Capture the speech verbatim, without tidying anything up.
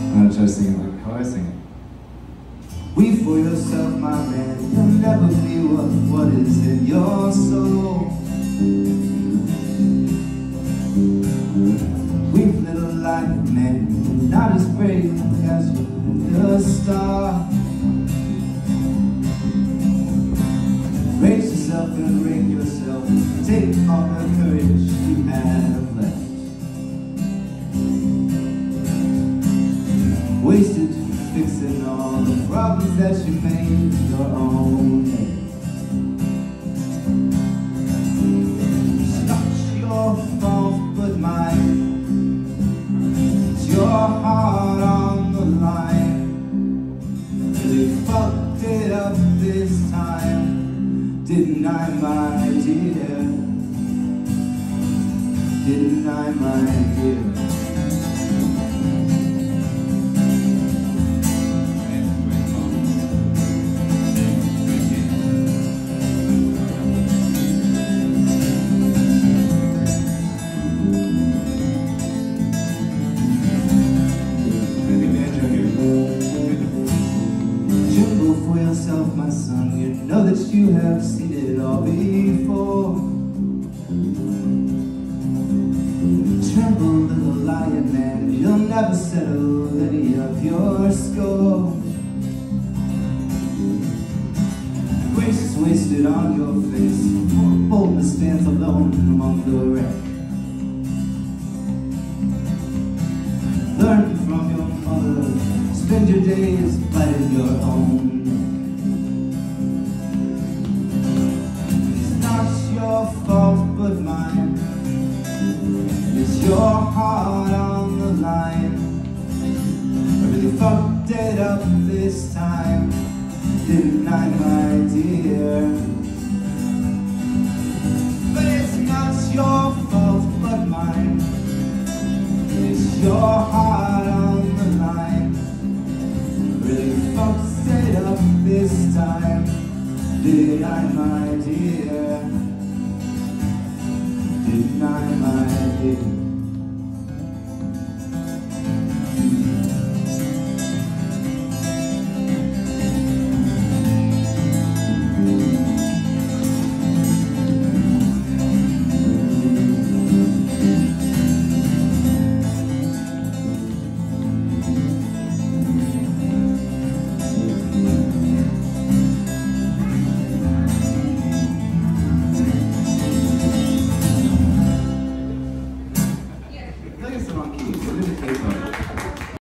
I'm gonna try to sing it like how I sing it. Weep for yourself, my man. You'll never be what, what is in your soul. Weep, little light, man. You're not as brave as the star. Raise yourself and ring yourself. Take all the courage you have left. Wasted fixing all the problems that you made your own head. It's not your fault but mine. It's your heart on the line. Really fucked it up this time, didn't I, my dear? Didn't I, my dear? My son, you know that you have seen it all before. Tremble, little lion man, you'll never settle any of your score. Grace is wasted on your face, boldness stands alone among the wreck. Learn from your mother, spend your days biting your own. Your fault but mine. It's your heart on the line. I really fucked it up this time, didn't I, my dear? But it's not your fault but mine. It's your heart on the line. I really fucked it up this time, did I, my dear? Didn't I, my dear? I think it's the wrong key. We're gonna take